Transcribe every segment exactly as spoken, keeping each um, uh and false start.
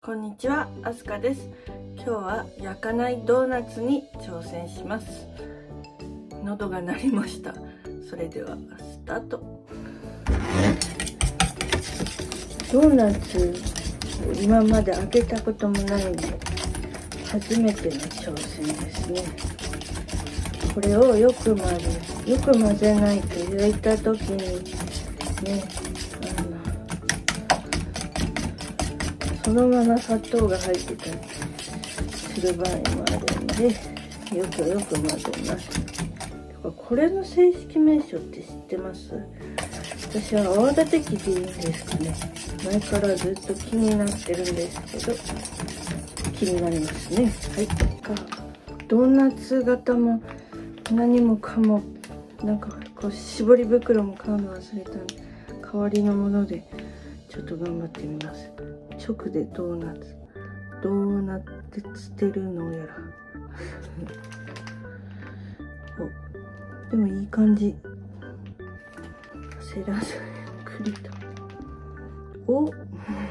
こんにちは、あすかです。今日は焼かないドーナツに挑戦します。喉が鳴りました。それではスタート。ドーナツを今まで開けたこともないので初めての挑戦ですね。これをよく混ぜよく混ぜないと焼いた時にね、あのそのまま砂糖が入ってたりする場合もあるので、よくよく混ぜます。これの正式名称って知ってます？私は泡立て器でいいんですかね。前からずっと気になってるんですけど、気になりますね。はい。ドーナツ型も何もかもなんかこう絞り袋も買うの忘れたんで、代わりのものでちょっと頑張ってみます。直でドーナツどうなってしてるのやらお、でもいい感じ。焦らずゆっくりと。おこ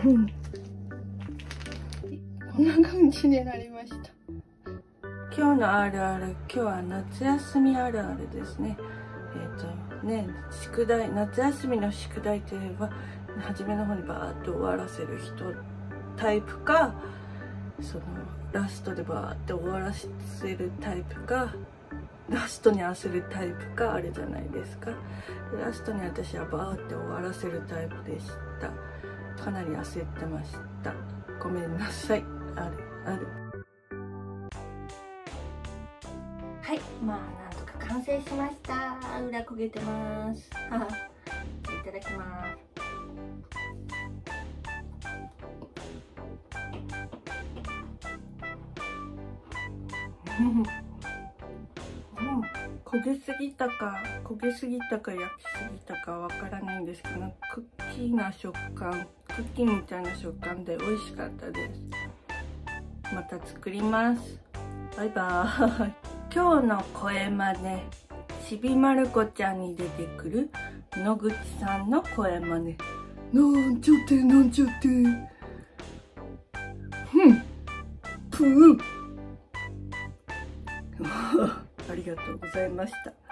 んな感じになりました。今日のあるある、今日は夏休みあるあるですね。えっとね、宿題、夏休みの宿題といえば初めの方にバーッと終わらせる人タイプか、そのラストでバーッと終わらせるタイプか、ラストに焦るタイプかあるじゃないですか。ラストに私はバーッと終わらせるタイプでした。かなり焦ってました。ごめんなさい。あるある。はい、まあなんとか完成しました。裏焦げてます。いただきます。うん、焦げすぎたか焦げすぎたか焼きすぎたかわからないんですけど、クッキーな食感、クッキーみたいな食感で美味しかったです。また作ります。バイバーイ。今日の声真似、ちびまる子ちゃんに出てくる野口さんの声真似。なんちゃってなんちゃって、ふんぷーありがとうございました。